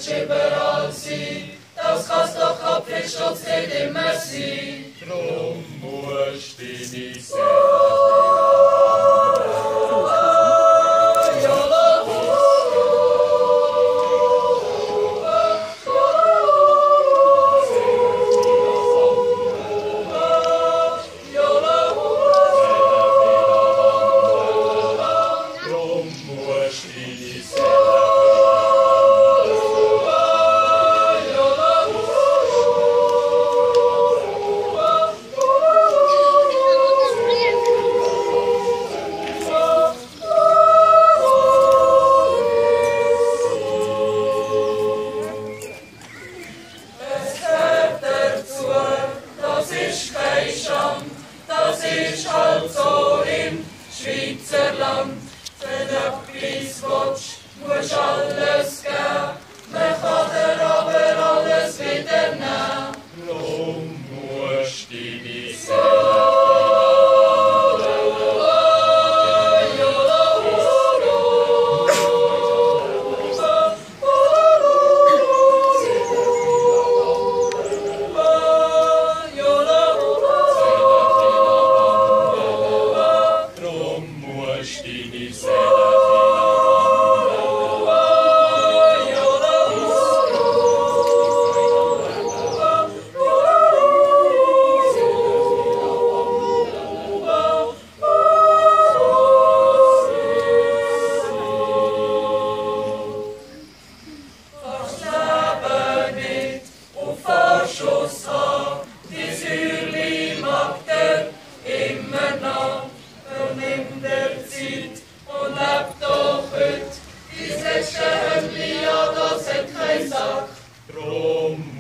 willst überall sein, das kann's doch Apfelschutz nicht immer sein. Drum musst du deine Seele das ist halt so im Schweizerland. Wenn du etwas willst, musst alles geben. Man kann dir aber alles wieder nehmen. drum musst du deine Seele die Säule mag der immer noch. Nimm der Zeit und leb doch heut. Dein letzte Hemdli, ja, das hat keinen Sack. drum